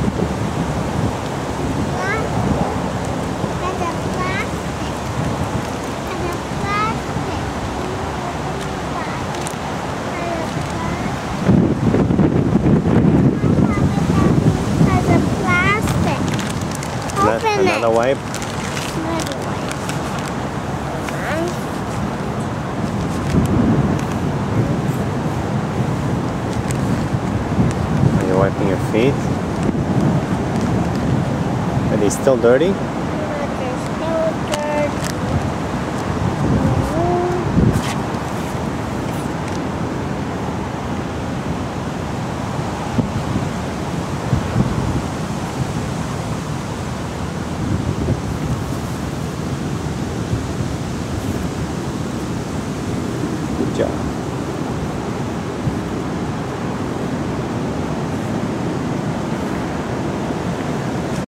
Another wipe. Are you wiping your feet? Are they still dirty? They're still dirty. Good job.